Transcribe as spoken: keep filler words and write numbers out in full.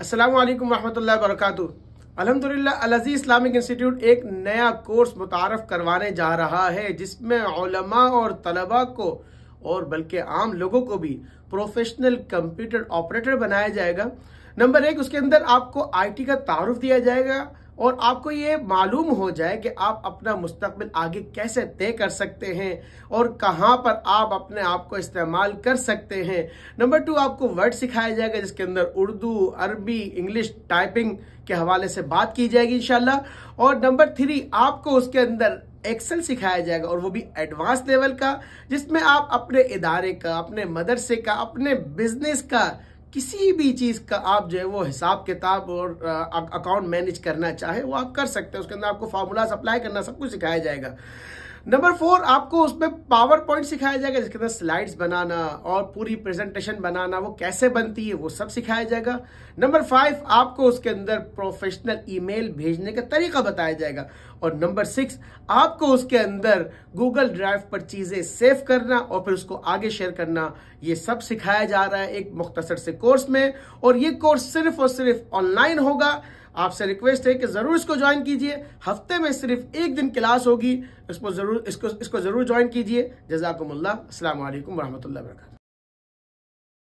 अस्सलामु अलैकुम रहमतुल्लाहि व बरकातुहू। अल्हम्दुलिल्लाह अल अज़ीज़ इस्लामिक इंस्टीट्यूट एक नया कोर्स मुतारफ़ करवाने जा रहा है जिसमें उलमा और तलबा को और बल्कि आम लोगों को भी प्रोफेशनल कंप्यूटर ऑपरेटर बनाया जाएगा। नंबर एक, उसके अंदर आपको आईटी का तारुफ दिया जाएगा और आपको ये मालूम हो जाए कि आप अपना मुस्तकबिल आगे कैसे तय कर सकते हैं और कहाँ पर आप अपने आप को इस्तेमाल कर सकते हैं। नंबर टू, आपको वर्ड सिखाया जाएगा जिसके अंदर उर्दू, अरबी, इंग्लिश टाइपिंग के हवाले से बात की जाएगी इंशाल्लाह। और नंबर थ्री, आपको उसके अंदर एक्सेल सिखाया जाएगा और वो भी एडवांस लेवल का, जिसमें आप अपने इदारे का, अपने मदरसे का, अपने बिजनेस का, किसी भी चीज का आप जो है वो हिसाब किताब और अकाउंट मैनेज करना चाहे वो आप कर सकते हैं। उसके अंदर आपको फार्मूलाज अप्लाई करना सब कुछ सिखाया जाएगा। नंबर फोर, आपको उसमें पावर पॉइंट सिखाया जाएगा जिसके अंदर स्लाइड्स बनाना और पूरी प्रेजेंटेशन बनाना वो कैसे बनती है वो सब सिखाया जाएगा। नंबर फाइव, आपको उसके अंदर प्रोफेशनल ईमेल भेजने का तरीका बताया जाएगा। और नंबर सिक्स, आपको उसके अंदर गूगल ड्राइव पर चीजें सेव करना और फिर उसको आगे शेयर करना, ये सब सिखाया जा रहा है एक मुख्तसर से कोर्स में। और ये कोर्स सिर्फ और सिर्फ ऑनलाइन होगा। आपसे रिक्वेस्ट है कि जरूर इसको ज्वाइन कीजिए। हफ्ते में सिर्फ एक दिन क्लास होगी, इसको जरूर इसको इसको जरूर ज्वाइन कीजिए। जज़ाकुमुल्लाह। अस्सलामु अलैकुम रहमतुल्लाहि व बरकातुहू।